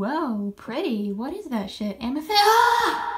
whoa, pretty. What is that shit? Amethyst? Ah!